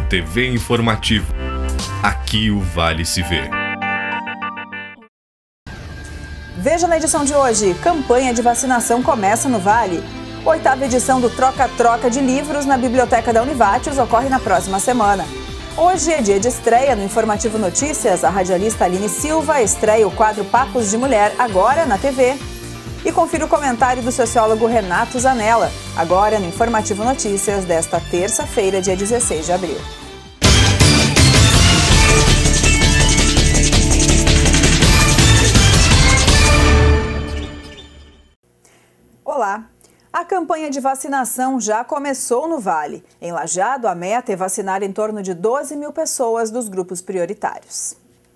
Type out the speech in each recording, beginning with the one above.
TV Informativo. Aqui o Vale se vê. Veja na edição de hoje, campanha de vacinação começa no Vale. 8ª edição do Troca-Troca de Livros na Biblioteca da Univates ocorre na próxima semana. Hoje é dia de estreia no Informativo Notícias. A radialista Aline Silva estreia o quadro Papos de Mulher agora na TV. E confira o comentário do sociólogo Renato Zanella, agora no Informativo Notícias desta terça-feira, dia 16 de abril. Olá! A campanha de vacinação já começou no Vale. Em Lajeado, a meta é vacinar em torno de 12 mil pessoas dos grupos prioritários.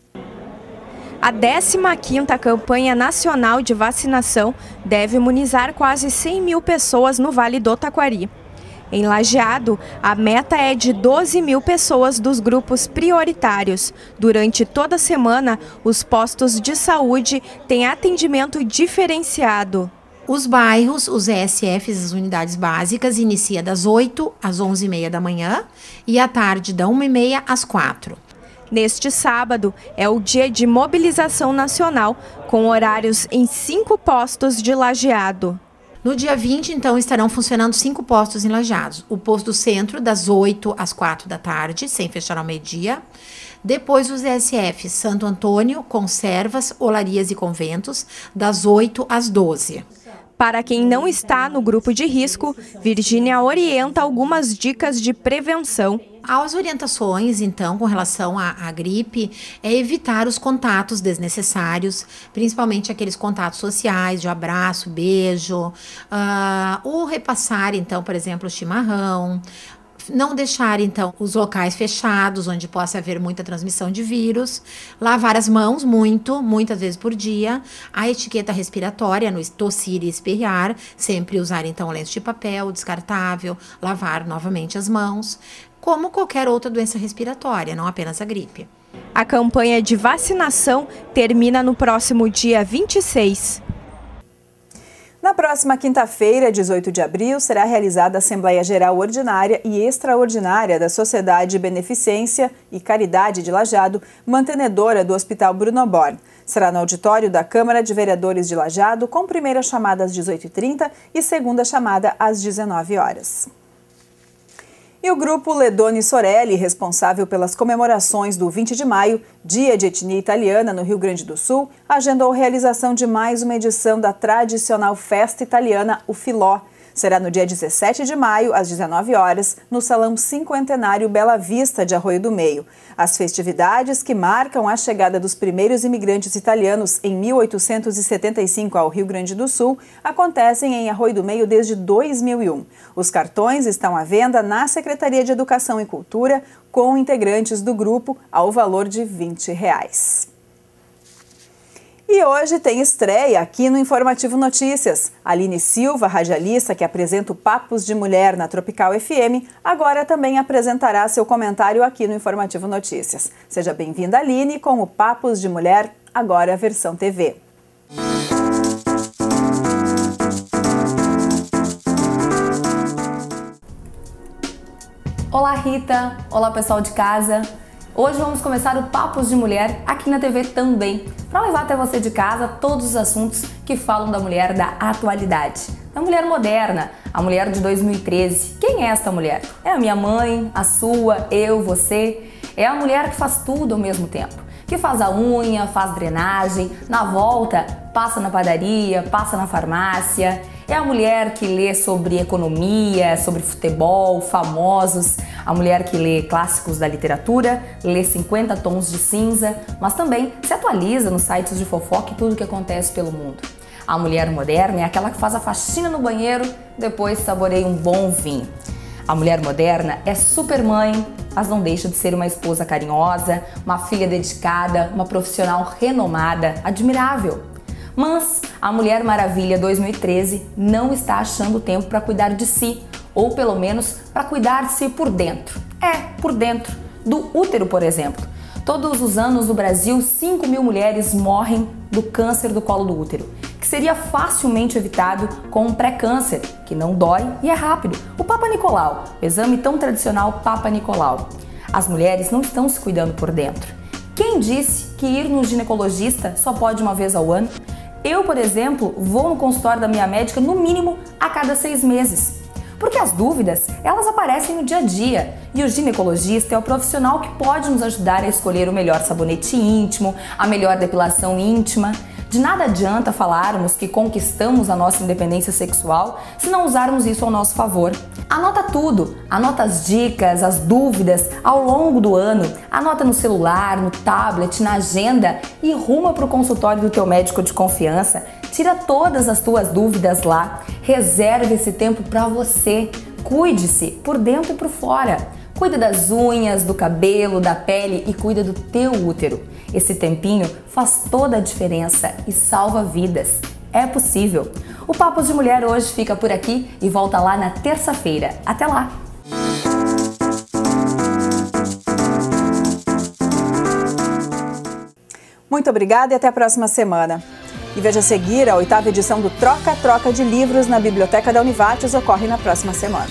A 15ª campanha nacional de vacinação deve imunizar quase 100 mil pessoas no Vale do Taquari. Em Lajeado, a meta é de 12 mil pessoas dos grupos prioritários. Durante toda a semana, os postos de saúde têm atendimento diferenciado. Os bairros, os ESFs, as unidades básicas, inicia das 8 às 11h30 da manhã e à tarde da 1h30 às 4h. Neste sábado é o dia de mobilização nacional, com horários em 5 postos de Lajeado. No dia 20, então, estarão funcionando 5 postos em Lajeado. O posto do centro, das 8 às 4 da tarde, sem fechar ao meio-dia. Depois os ESFs Santo Antônio, Conservas, Olarias e Conventos, das 8 às 12. Para quem não está no grupo de risco, Virgínia orienta algumas dicas de prevenção. As orientações, então, com relação à gripe, é evitar os contatos desnecessários, principalmente aqueles contatos sociais, de abraço, beijo, ou repassar, então, por exemplo, o chimarrão. Não deixar, então, os locais fechados, onde possa haver muita transmissão de vírus. Lavar as mãos muitas vezes por dia. A etiqueta respiratória, no tossir e espirrar. Sempre usar, então, lenço de papel descartável. Lavar novamente as mãos. Como qualquer outra doença respiratória, não apenas a gripe. A campanha de vacinação termina no próximo dia 26. Na próxima quinta-feira, 18 de abril, será realizada a Assembleia Geral Ordinária e Extraordinária da Sociedade Beneficência e Caridade de Lajeado, mantenedora do Hospital Bruno Born. Será no auditório da Câmara de Vereadores de Lajeado, com primeira chamada às 18h30 e segunda chamada às 19 horas. E o grupo Ledone Sorelli, responsável pelas comemorações do 20 de maio, Dia de Etnia Italiana no Rio Grande do Sul, agendou a realização de mais uma edição da tradicional festa italiana, o Filó. Será no dia 17 de maio, às 19 horas, no Salão Cinquentenário Bela Vista de Arroio do Meio. As festividades que marcam a chegada dos primeiros imigrantes italianos em 1875 ao Rio Grande do Sul acontecem em Arroio do Meio desde 2001. Os cartões estão à venda na Secretaria de Educação e Cultura com integrantes do grupo ao valor de R$20. E hoje tem estreia aqui no Informativo Notícias. Aline Silva, radialista que apresenta o Papos de Mulher na Tropical FM, agora também apresentará seu comentário aqui no Informativo Notícias. Seja bem-vinda, Aline, com o Papos de Mulher, agora a versão TV. Olá, Rita! Olá, pessoal de casa! Hoje vamos começar o Papos de Mulher aqui na TV também, para levar até você de casa todos os assuntos que falam da mulher da atualidade. Da mulher moderna, a mulher de 2013. Quem é esta mulher? É a minha mãe, a sua, eu, você. É a mulher que faz tudo ao mesmo tempo. Que faz a unha, faz drenagem, na volta passa na padaria, passa na farmácia. É a mulher que lê sobre economia, sobre futebol, famosos. A mulher que lê clássicos da literatura, lê 50 tons de cinza, mas também se atualiza nos sites de fofoca e tudo o que acontece pelo mundo. A mulher moderna é aquela que faz a faxina no banheiro, depois saboreia um bom vinho. A mulher moderna é super mãe, mas não deixa de ser uma esposa carinhosa, uma filha dedicada, uma profissional renomada, admirável. Mas a Mulher Maravilha 2013 não está achando tempo para cuidar de si, ou pelo menos para cuidar de si por dentro. Por dentro do útero, por exemplo. Todos os anos no Brasil, 5 mil mulheres morrem do câncer do colo do útero, que seria facilmente evitado com um pré-câncer, que não dói e é rápido. O Papa Nicolau, o exame tão tradicional Papa Nicolau. As mulheres não estão se cuidando por dentro. Quem disse que ir no ginecologista só pode uma vez ao ano? Eu, por exemplo, vou no consultório da minha médica no mínimo a cada 6 meses. Porque as dúvidas, elas aparecem no dia a dia. E o ginecologista é o profissional que pode nos ajudar a escolher o melhor sabonete íntimo, a melhor depilação íntima. De nada adianta falarmos que conquistamos a nossa independência sexual se não usarmos isso ao nosso favor. Anota tudo, anota as dicas, as dúvidas ao longo do ano, anota no celular, no tablet, na agenda e ruma para o consultório do teu médico de confiança. Tira todas as tuas dúvidas lá, reserve esse tempo para você, cuide-se por dentro e por fora. Cuida das unhas, do cabelo, da pele e cuida do teu útero. Esse tempinho faz toda a diferença e salva vidas. É possível. O Papo de Mulher hoje fica por aqui e volta lá na terça-feira. Até lá! Muito obrigada e até a próxima semana. E veja a seguir, a 8ª edição do Troca-Troca de Livros na Biblioteca da Univates ocorre na próxima semana.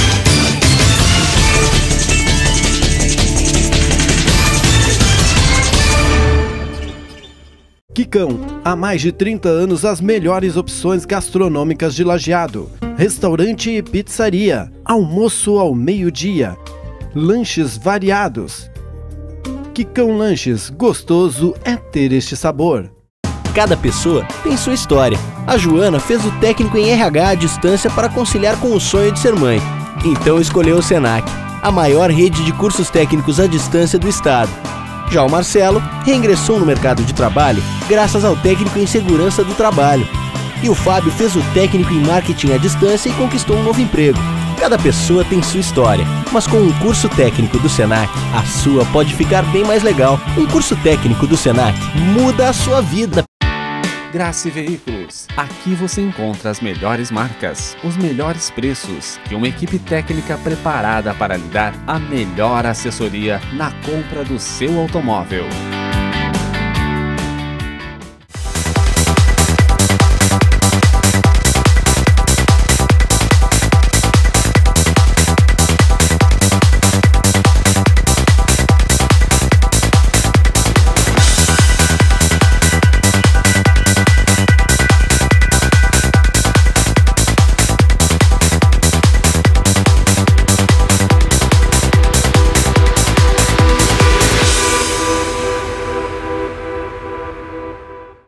Quicão, há mais de 30 anos as melhores opções gastronômicas de Lajeado. Restaurante e pizzaria, almoço ao meio-dia, lanches variados. Quicão Lanches, gostoso é ter este sabor. Cada pessoa tem sua história. A Joana fez o técnico em RH à distância para conciliar com o sonho de ser mãe. Então escolheu o Senac, a maior rede de cursos técnicos à distância do estado. Já o Marcelo reingressou no mercado de trabalho graças ao técnico em segurança do trabalho. E o Fábio fez o técnico em marketing à distância e conquistou um novo emprego. Cada pessoa tem sua história, mas com um curso técnico do Senac, a sua pode ficar bem mais legal. Um curso técnico do Senac muda a sua vida. Grace Veículos. Aqui você encontra as melhores marcas, os melhores preços e uma equipe técnica preparada para lhe dar a melhor assessoria na compra do seu automóvel.